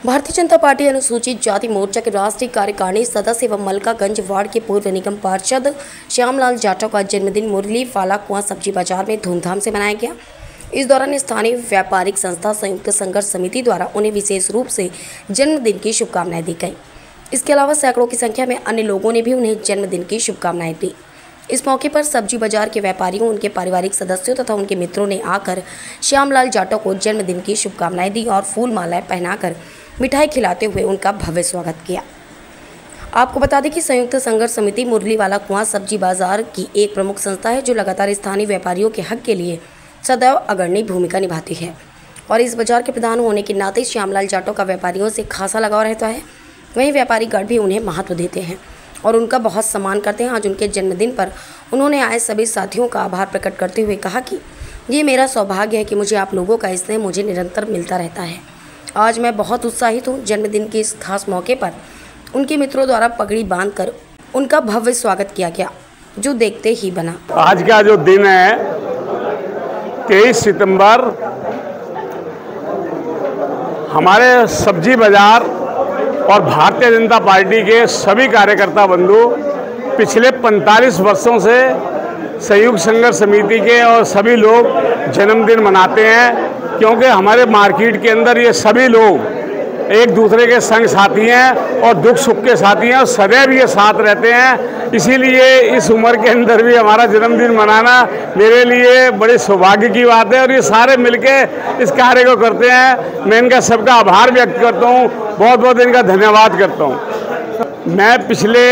Bharatiya Janata party अनुसूचित जाति मोर्चा के राष्ट्रीय कार्यकारिणी सदस्य एवं मलकागंज वार्ड के पूर्व निगम पार्षद श्यामलाल जाटव का जन्मदिन मुरली वाला कुआं सब्जी बाजार में धूमधाम से मनाया गया। इस दौरान स्थानीय व्यापारिक संस्था संयुक्त संघर्ष समिति द्वारा उन्हें विशेष रूप से जन्मदिन की शुभकामनाएं दी गई। इसके अलावा सैकड़ों की संख्या में अन्य लोगों ने भी उन्हें जन्मदिन की शुभकामनाएं दी। इस मौके पर सब्जी बाजार के व्यापारियों, उनके पारिवारिक सदस्यों तथा उनके मित्रों ने आकर श्यामलाल जाटव को जन्मदिन की शुभकामनाएं दी और फूल मालाएं पहनाकर मिठाई खिलाते हुए उनका भव्य स्वागत किया। आपको बता दें कि संयुक्त संघर्ष समिति मुरली वाला कुआं सब्जी बाजार की एक प्रमुख संस्था है जो लगातार स्थानीय व्यापारियों के हक के लिए सदैव अग्रणी भूमिका निभाती है और इस बाजार के प्रधान होने के नाते श्यामलाल जाटव का व्यापारियों से खासा लगाव रहता है। वहीं व्यापारी गण भी उन्हें महत्व देते हैं और उनका बहुत सम्मान करते हैं। आज उनके जन्मदिन पर उन्होंने आए सभी साथियों का आभार प्रकट करते हुए कहा कि ये मेरा सौभाग्य है कि मुझे आप लोगों का स्नेह मुझे निरंतर मिलता रहता है। आज मैं बहुत उत्साहित हूँ। जन्मदिन के इस खास मौके पर उनके मित्रों द्वारा पगड़ी बांधकर उनका भव्य स्वागत किया गया, जो देखते ही बना। आज का जो दिन है 23 सितंबर, हमारे सब्जी बाजार और भारतीय जनता पार्टी के सभी कार्यकर्ता बंधु पिछले 45 वर्षों से संयुक्त संघर्ष समिति के और सभी लोग जन्मदिन मनाते हैं, क्योंकि हमारे मार्केट के अंदर ये सभी लोग एक दूसरे के संग साथी हैं और दुख सुख के साथी हैं और सदैव ये साथ रहते हैं। इसीलिए इस उम्र के अंदर भी हमारा जन्मदिन मनाना मेरे लिए बड़े सौभाग्य की बात है और ये सारे मिलके इस कार्य को करते हैं। मैं इनका सबका आभार व्यक्त करता हूँ, बहुत बहुत इनका धन्यवाद करता हूँ। मैं पिछले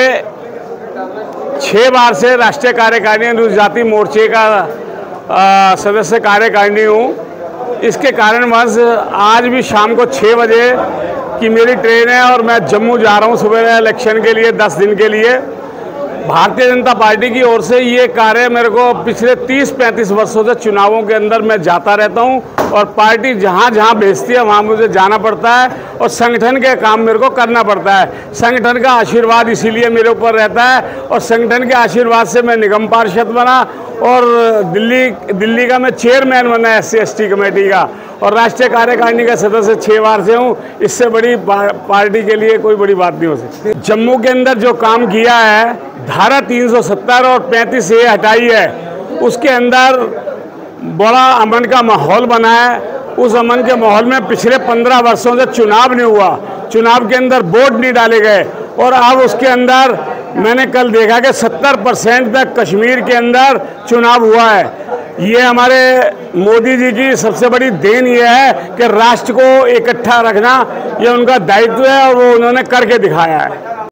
6 बार से राष्ट्रीय कार्यकारिणी अनुसूचित जाति मोर्चे का सदस्य कार्यकारिणी हूँ। इसके कारणवश आज भी शाम को 6 बजे की मेरी ट्रेन है और मैं जम्मू जा रहा हूँ सुबह इलेक्शन के लिए 10 दिन के लिए। भारतीय जनता पार्टी की ओर से ये कार्य मेरे को पिछले 30-35 वर्षों से चुनावों के अंदर मैं जाता रहता हूँ और पार्टी जहाँ जहाँ भेजती है वहाँ मुझे जाना पड़ता है और संगठन के काम मेरे को करना पड़ता है। संगठन का आशीर्वाद इसीलिए मेरे ऊपर रहता है और संगठन के आशीर्वाद से मैं निगम पार्षद बना और दिल्ली का मैं चेयरमैन बना SC/ST कमेटी का और राष्ट्रीय कार्यकारिणी का सदस्य 6 बार से हूँ। इससे बड़ी पार्टी के लिए कोई बड़ी बात नहीं हो सकती। जम्मू के अंदर जो काम किया है, धारा 370 और 35A हटाई है, उसके अंदर बड़ा अमन का माहौल बना है। उस अमन के माहौल में पिछले 15 वर्षों से चुनाव नहीं हुआ, चुनाव के अंदर वोट नहीं डाले गए और अब उसके अंदर मैंने कल देखा कि 70% तक कश्मीर के अंदर चुनाव हुआ है। ये हमारे मोदी जी की सबसे बड़ी देन ये है कि राष्ट्र को इकट्ठा रखना ये उनका दायित्व है और वो उन्होंने करके दिखाया है।